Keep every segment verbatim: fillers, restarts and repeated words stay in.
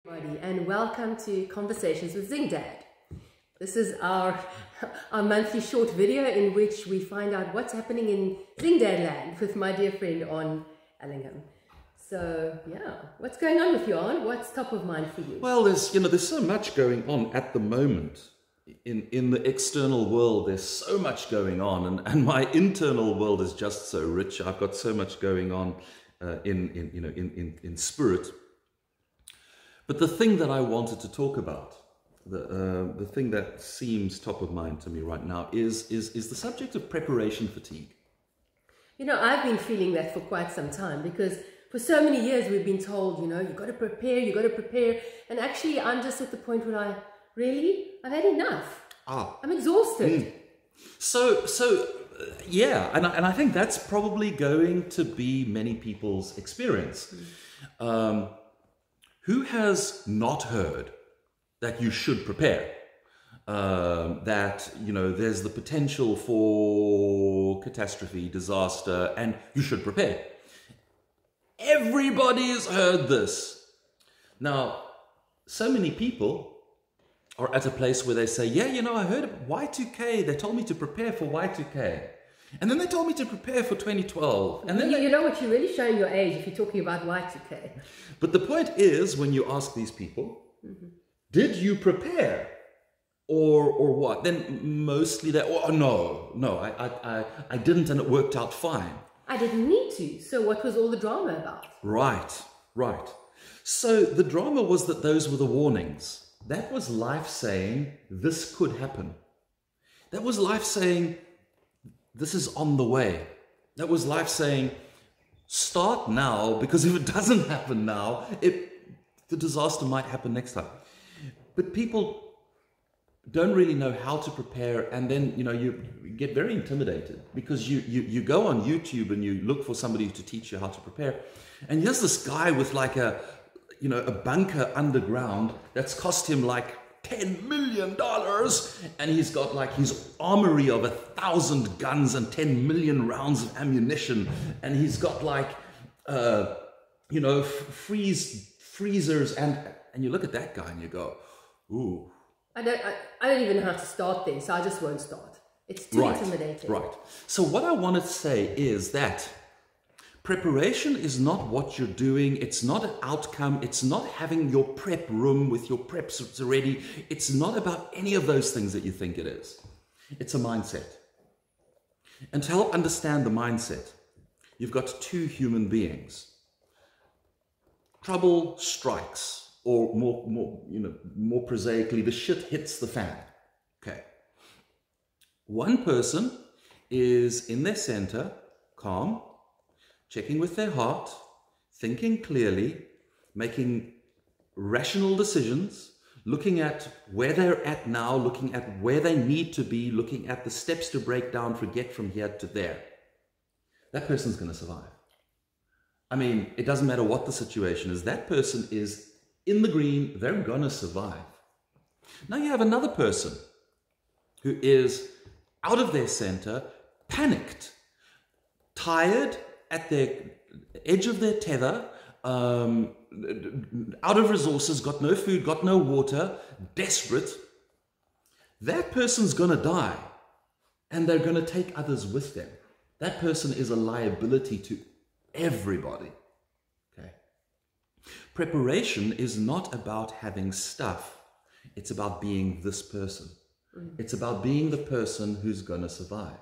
Everybody, and welcome to Conversations with Zing Dad. This is our, our monthly short video in which we find out what's happening in Zing Dad land with my dear friend On Ellingham. So yeah, what's going on with you, On? What's top of mind for you? Well, there's you know there's so much going on at the moment in in the external world. There's so much going on, and and my internal world is just so rich. I've got so much going on uh, in in you know in in in spirit. But the thing that I wanted to talk about, the uh, the thing that seems top of mind to me right now, is is is the subject of preparation fatigue. You know, I've been feeling that for quite some time because for so many years we've been told, you know, you've got to prepare, you've got to prepare. And actually, I'm just at the point where I, really, I've had enough. Ah. I'm exhausted. Mm. So, so uh, yeah, and I, and I think that's probably going to be many people's experience. Mm. Um, who has not heard that you should prepare? Um, that, you know, there's the potential for catastrophe, disaster, and you should prepare. Everybody's heard this. Now, so many people are at a place where they say, yeah, you know, I heard Y two K. They told me to prepare for Y two K. And then they told me to prepare for twenty twelve. And then you, they... you know what, you're really showing your age if you're talking about Y two K. But the point is, when you ask these people, mm-hmm. did you prepare? Or or what? Then mostly they, oh no, no, I, I, I, I didn't, and it worked out fine. I didn't need to. So what was all the drama about? Right, right. So the drama was that those were the warnings. That was life saying, this could happen. That was life saying, this is on the way. That was life saying, start now, because if it doesn't happen now, it, the disaster might happen next time. But people don't really know how to prepare, and then you know you get very intimidated because you, you you go on YouTube and you look for somebody to teach you how to prepare, and here's this guy with like a you know a bunker underground that's cost him like ten million dollars, and he's got like his armory of a thousand guns and ten million rounds of ammunition, and he's got like uh, you know freeze freezers, and and you look at that guy and you go, ooh. I don't, I, I don't even know how to start there, so I just won't start. It's too right, intimidating. Right. So what I want to say is that preparation is not what you're doing. It's not an outcome. It's not having your prep room with your preps ready. It's not about any of those things that you think it is. It's a mindset. And to help understand the mindset, you've got two human beings. Trouble strikes. Or more, more, you know, more prosaically, the shit hits the fan. Okay. One person is in their center, calm, checking with their heart, thinking clearly, making rational decisions, looking at where they're at now, looking at where they need to be, looking at the steps to break down, to get from here to there. That person's going to survive. I mean, it doesn't matter what the situation is. That person is in the green, they're gonna survive. Now you have another person who is out of their center, panicked, tired, at the edge of their tether, um, out of resources, got no food, got no water, desperate. That person's gonna die, and they're gonna take others with them. That person is a liability to everybody. Preparation is not about having stuff. It's about being this person. Mm. It's about being the person who's going to survive.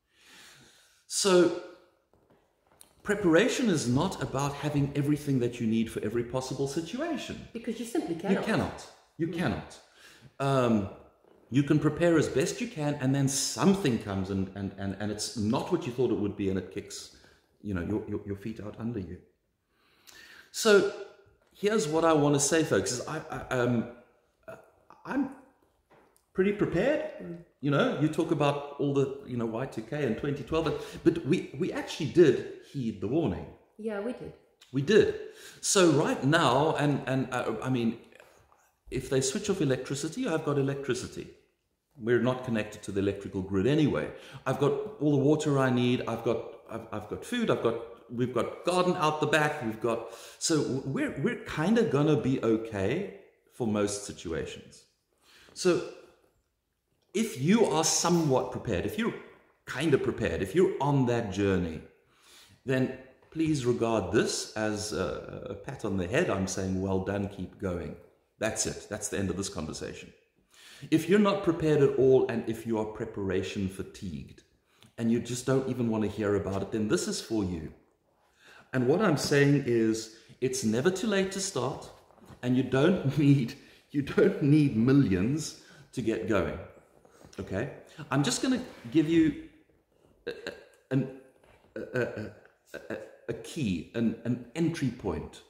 So preparation is not about having everything that you need for every possible situation. Because you simply cannot. You cannot. You mm. cannot. Um, you can prepare as best you can, and then something comes and, and, and, and it's not what you thought it would be, and it kicks you know, your, your, your feet out under you. So here's what I want to say, folks, is I, I, um, I'm pretty prepared. You know, you talk about all the, you know, Y two K and twenty twelve, but, but we, we actually did heed the warning. Yeah, we did. We did. So right now, and, and uh, I mean, if they switch off electricity, I've got electricity. We're not connected to the electrical grid anyway. I've got all the water I need. I've got, I've, I've got food. I've got we've got garden out the back. We've got, so we're, we're kind of going to be okay for most situations. So if you are somewhat prepared, if you're kind of prepared, if you're on that journey, then please regard this as a, a pat on the head. I'm saying, well done, keep going. That's it. That's the end of this conversation. If you're not prepared at all, and if you are preparation fatigued, and you just don't even want to hear about it, then this is for you. And what I'm saying is, it's never too late to start, and you don't need, you don't need millions to get going. Okay? I'm just going to give you a, a, a, a, a, a key, an, an entry point.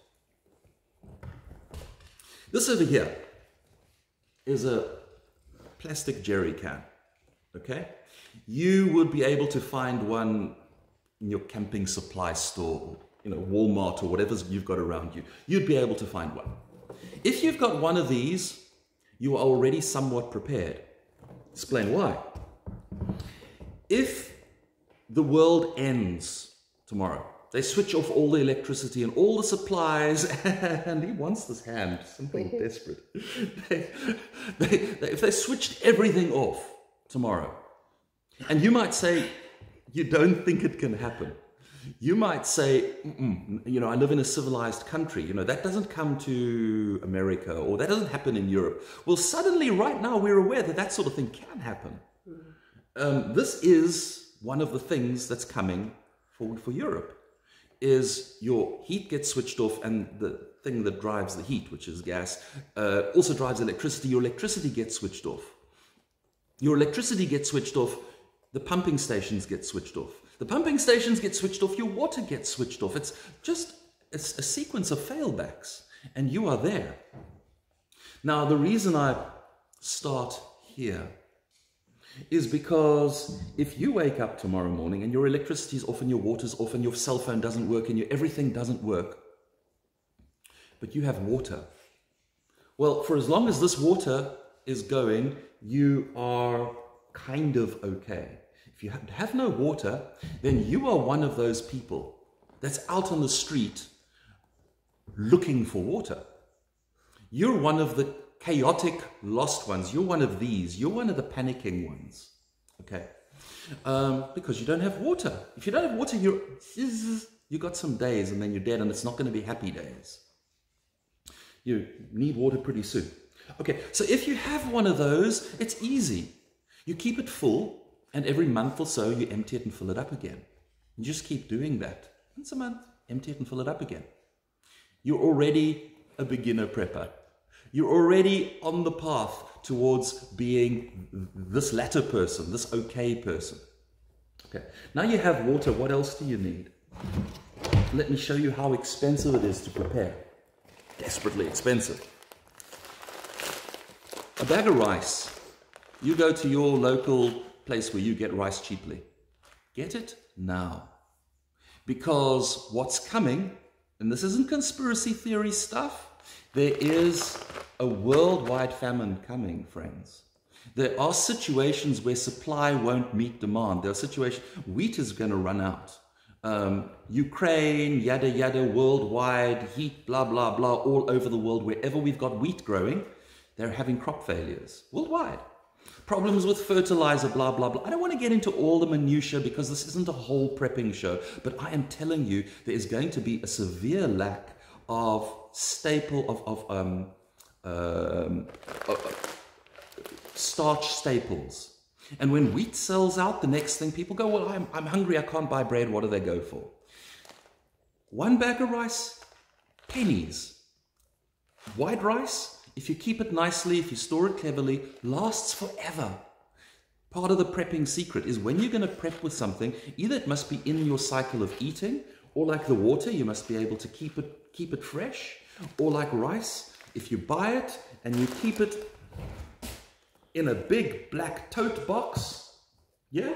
This over here is a plastic jerry can. Okay? You would be able to find one in your camping supply store, you know, Walmart or whatever you've got around you. You'd be able to find one. If you've got one of these, you are already somewhat prepared. Explain why. If the world ends tomorrow, they switch off all the electricity and all the supplies, and he wants this hand, something desperate. They, they, they, if they switched everything off tomorrow, and you might say, you don't think it can happen. You might say, mm-mm, you know, I live in a civilized country. You know, that doesn't come to America, or that doesn't happen in Europe. Well, suddenly, right now, we're aware that that sort of thing can happen. Um, this is one of the things that's coming forward for Europe, is your heat gets switched off, and the thing that drives the heat, which is gas, uh, also drives electricity. Your electricity gets switched off. Your electricity gets switched off. The pumping stations get switched off. The pumping stations get switched off. Your water gets switched off. It's just it's a sequence of failbacks, and you are there. Now, the reason I start here is because if you wake up tomorrow morning and your electricity is off and your water's off and your cell phone doesn't work and your everything doesn't work, but you have water, well, for as long as this water is going, you are kind of okay. If you have no water, then you are one of those people that's out on the street looking for water. You're one of the chaotic, lost ones. You're one of these. You're one of the panicking ones. Okay? Um, because you don't have water. If you don't have water, you're, you got some days and then you're dead, and it's not going to be happy days. You need water pretty soon. Okay, so if you have one of those, it's easy. You keep it full, and every month or so, you empty it and fill it up again. You just keep doing that. Once a month, empty it and fill it up again. You're already a beginner prepper. You're already on the path towards being this latter person, this okay person. Okay, now you have water. What else do you need? Let me show you how expensive it is to prepare. Desperately expensive. A bag of rice. You go to your local place where you get rice cheaply. Get it now. Because what's coming, and this isn't conspiracy theory stuff, there is a worldwide famine coming, friends. There are situations where supply won't meet demand. There are situations, wheat is going to run out. Um, Ukraine, yada yada, worldwide, heat, blah, blah, blah, all over the world, wherever we've got wheat growing, they're having crop failures worldwide. Problems with fertilizer, blah, blah, blah. I don't want to get into all the minutiae because this isn't a whole prepping show, but I am telling you there is going to be a severe lack of staple, of, of um, um, uh, starch staples. And when wheat sells out, the next thing people go, well, I'm, I'm hungry, I can't buy bread, what do they go for? One bag of rice, pennies. White rice, if you keep it nicely, if you store it cleverly, lasts forever. Part of the prepping secret is when you're going to prep with something, either it must be in your cycle of eating, or like the water, you must be able to keep it, keep it fresh, or like rice, if you buy it and you keep it in a big black tote box, yeah,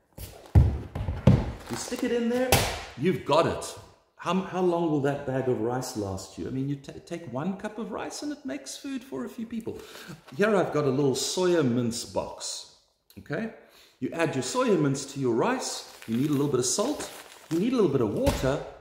you stick it in there, you've got it. How, how long will that bag of rice last you? I mean, you t take one cup of rice and it makes food for a few people. Here I've got a little soya mince box, okay? You add your soya mince to your rice, you need a little bit of salt, you need a little bit of water,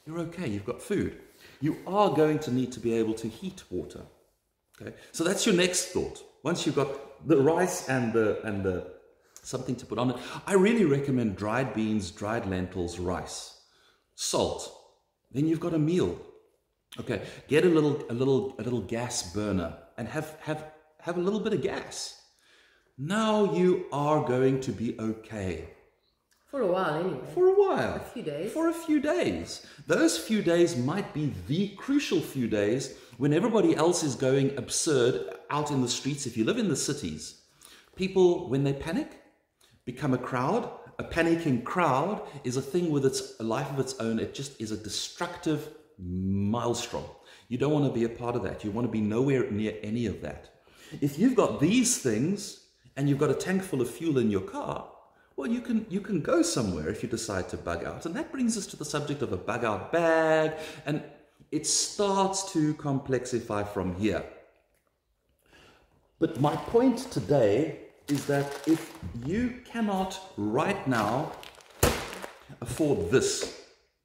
you're okay, you've got food. You are going to need to be able to heat water. Okay, so that's your next thought. Once you've got the rice and the and the something to put on it, I really recommend dried beans, dried lentils, rice, salt. Then you've got a meal. Okay, get a little a little a little gas burner and have have have a little bit of gas. Now you are going to be okay. For a while, anyway. For a while. A few days. For a few days. Those few days might be the crucial few days when everybody else is going absurd out in the streets. If you live in the cities, people, when they panic, become a crowd. A panicking crowd is a thing with its a life of its own. It just is a destructive maelstrom. You don't want to be a part of that. You want to be nowhere near any of that. If you've got these things and you've got a tank full of fuel in your car, well, you can you can go somewhere if you decide to bug out. And that brings us to the subject of a bug out bag. And it starts to complexify from here. But my point today is that if you cannot right now afford this,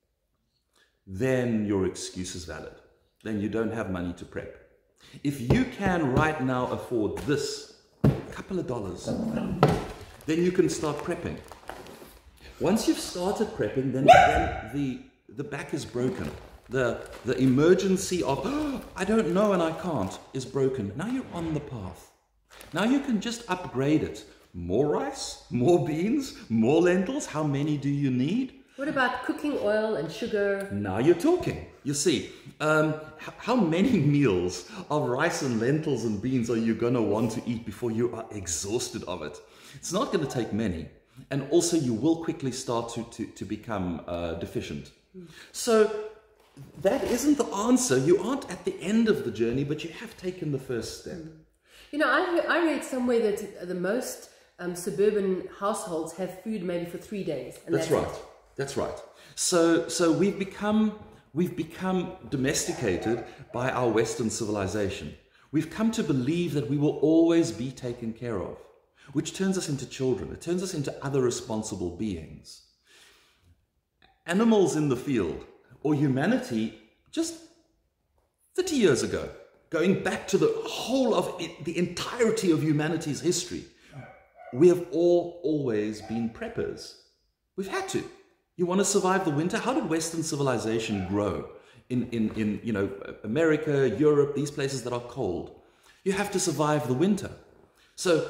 then your excuse is valid. Then you don't have money to prep. If you can right now afford this, a couple of dollars, then you can start prepping. Once you've started prepping, then, then the, the back is broken. The, the emergency of, oh, I don't know and I can't, is broken. Now you're on the path. Now you can just upgrade it. More rice, more beans, more lentils. How many do you need? What about cooking oil and sugar? Now you're talking. You see, um, h- how many meals of rice and lentils and beans are you going to want to eat before you are exhausted of it? It's not going to take many. And also you will quickly start to, to, to become uh, deficient. Mm. So that isn't the answer. You aren't at the end of the journey, but you have taken the first step. Mm. You know, I, I read somewhere that the most um, suburban households have food maybe for three days. And that's, that's right. It. That's right. So, so we've become we've become domesticated by our Western civilization. We've come to believe that we will always be taken care of, which turns us into children. It turns us into other responsible beings. Animals in the field, or humanity, just thirty years ago, going back to the whole of it, the entirety of humanity's history, we have all always been preppers. We've had to. You want to survive the winter? How did Western civilization grow in, in, in you know, America, Europe, these places that are cold? You have to survive the winter. So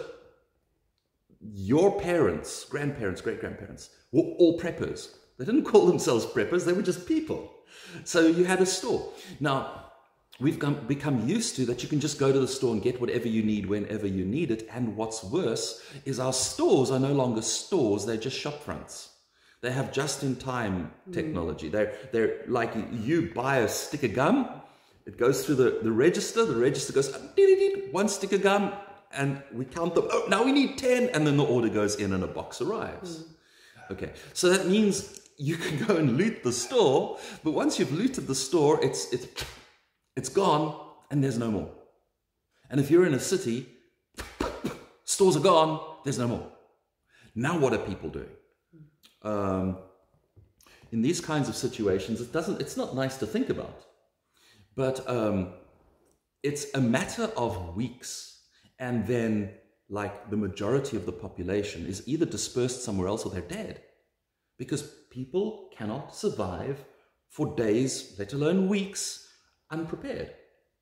your parents, grandparents, great-grandparents were all preppers. They didn't call themselves preppers. They were just people. So you had a store. Now, we've come, become used to that you can just go to the store and get whatever you need whenever you need it. And what's worse is our stores are no longer stores. They're just shop fronts. They have just-in-time technology. Mm. They're, they're like you buy a stick of gum, it goes through the, the register, the register goes, one stick of gum, and we count them. Oh, now we need ten, and then the order goes in and a box arrives. Mm. Okay, so that means you can go and loot the store, but once you've looted the store, it's, it's, it's gone, and there's no more. And if you're in a city, stores are gone, there's no more. Now what are people doing? Um, in these kinds of situations, it doesn't, it's not nice to think about, but um, it's a matter of weeks, and then like the majority of the population is either dispersed somewhere else or they're dead, because people cannot survive for days, let alone weeks, unprepared.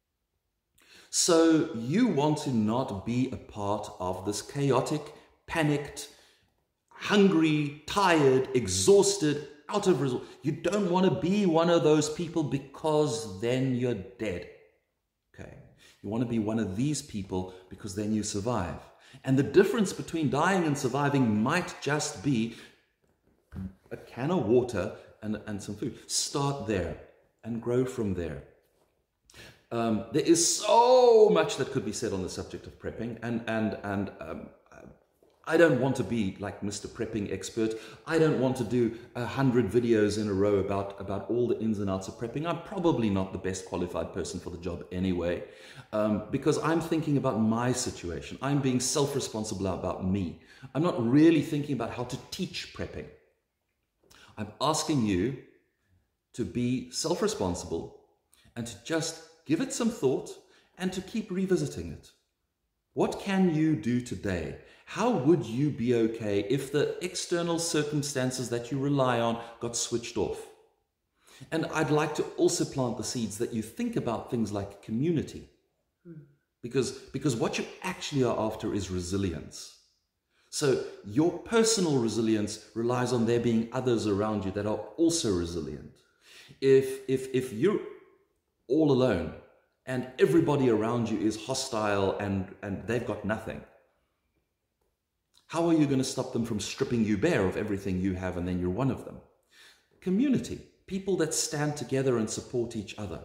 So you want to not be a part of this chaotic, panicked, hungry, tired, exhausted, out of resort. You don't want to be one of those people, because then you're dead. Okay. You want to be one of these people because then you survive. And the difference between dying and surviving might just be a can of water and, and some food. Start there and grow from there. Um, there is so much that could be said on the subject of prepping, and, and, and um, I don't want to be like Mister Prepping Expert. I don't want to do a hundred videos in a row about, about all the ins and outs of prepping. I'm probably not the best qualified person for the job anyway, um, because I'm thinking about my situation. I'm being self-responsible about me. I'm not really thinking about how to teach prepping. I'm asking you to be self-responsible and to just give it some thought and to keep revisiting it. What can you do today? How would you be okay if the external circumstances that you rely on got switched off? And I'd like to also plant the seeds that you think about things like community. Mm. Because, because what you actually are after is resilience. So your personal resilience relies on there being others around you that are also resilient. If, if, if you're all alone and everybody around you is hostile and, and they've got nothing, how are you going to stop them from stripping you bare of everything you have and then you're one of them? Community, people that stand together and support each other.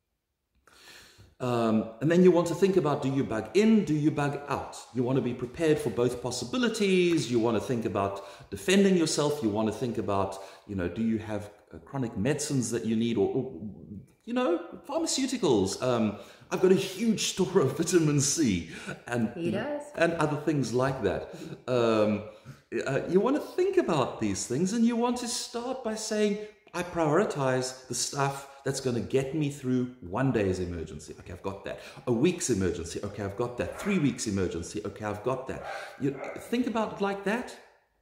Um, and then you want to think about, do you bug in, do you bug out? You want to be prepared for both possibilities. You want to think about defending yourself. You want to think about, you know, do you have uh, chronic medicines that you need, or, or you know, pharmaceuticals. Um, I've got a huge store of vitamin C and, he does. and other things like that. Um, uh, you want to think about these things, and you want to start by saying, I prioritize the stuff that's going to get me through one day's emergency. Okay, I've got that. A week's emergency. Okay, I've got that. Three weeks emergency. Okay, I've got that. You think about it like that.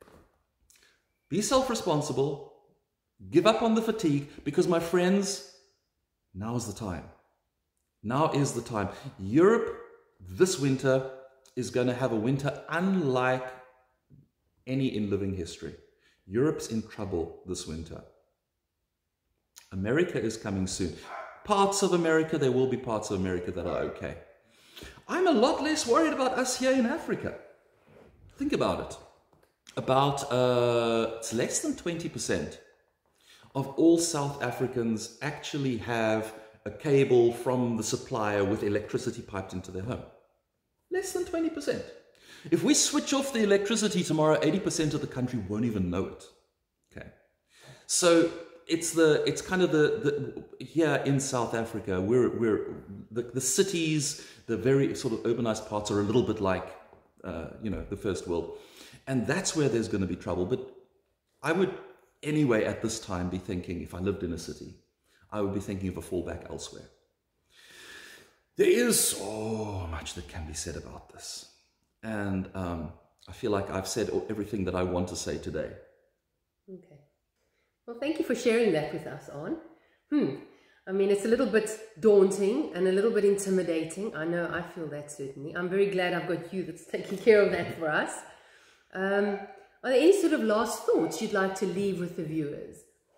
Be self-responsible. Give up on the fatigue, because my friends, now's the time. Now is the time. Europe this winter is going to have a winter unlike any in living history. Europe's in trouble this winter. America is coming soon. Parts of America, there will be parts of America that are okay. I'm a lot less worried about us here in Africa. Think about it. About, uh, it's less than twenty percent of all South Africans actually have a cable from the supplier with electricity piped into their home. Less than twenty percent. If we switch off the electricity tomorrow, eighty percent of the country won't even know it. Okay. So, It's the it's kind of the, the here in South Africa, we're we're the, the cities, the very sort of urbanized parts are a little bit like uh, you know, the first world, and that's where there's going to be trouble. But I would anyway at this time be thinking, if I lived in a city, I would be thinking of a fallback elsewhere. There is so much that can be said about this, and um, I feel like I've said everything that I want to say today. Okay. Well, thank you for sharing that with us, Arne. Hmm. I mean, it's a little bit daunting and a little bit intimidating. I know I feel that certainly. I'm very glad I've got you that's taking care of that for us. Um, are there any sort of last thoughts you'd like to leave with the viewers?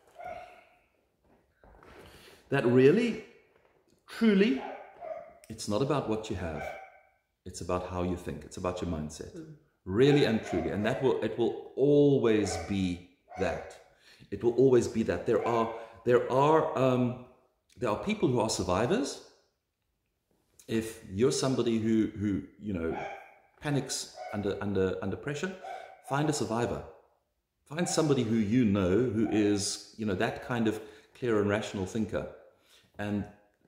That really, truly, it's not about what you have. It's about how you think. It's about your mindset. Mm. Really and truly. And that will, it will always be that. It will always be that. There are there are um, there are people who are survivors. If you're somebody who who you know panics under under under pressure, find a survivor. Find somebody who you know who is you know that kind of clear and rational thinker. And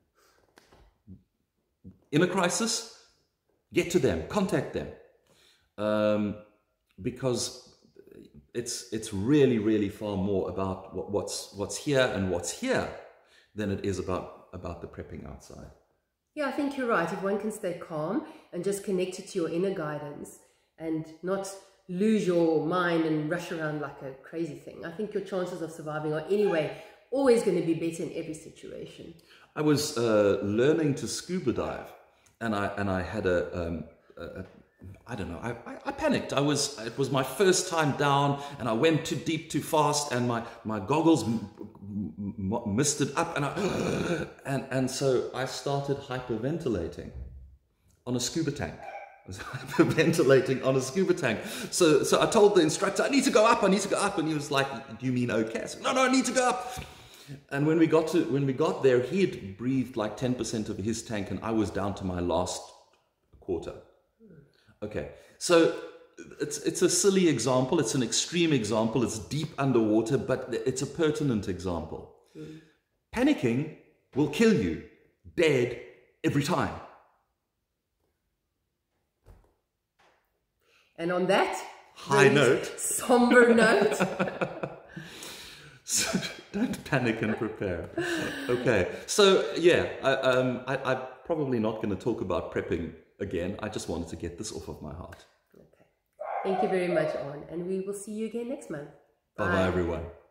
in a crisis, get to them, contact them, um, because. It's it's really, really far more about what, what's what's here and what's here than it is about, about the prepping outside. Yeah, I think you're right. If one can stay calm and just connect it to your inner guidance and not lose your mind and rush around like a crazy thing, I think your chances of surviving are anyway always going to be better in every situation. I was uh, learning to scuba dive, and I and I had a, um, a I don't know, I, I, I panicked. I was, it was my first time down, and I went too deep, too fast, and my, my goggles m m misted up, and, I, and, and so I started hyperventilating on a scuba tank. I was hyperventilating on a scuba tank. So, so I told the instructor, I need to go up, I need to go up, and he was like, do you mean okay? I said, no, no, I need to go up. And when we got to, when we got there, he had breathed like ten percent of his tank, and I was down to my last quarter. Okay, so it's, it's a silly example, it's an extreme example, it's deep underwater, but it's a pertinent example. Mm. Panicking will kill you dead every time. And on that high note, somber note, so, Don't panic and prepare. Okay, so yeah, I, um, I, I'm probably not going to talk about prepping again. I just wanted to get this off of my heart. Okay. Thank you very much, On, and we will see you again next month. Bye bye, everyone.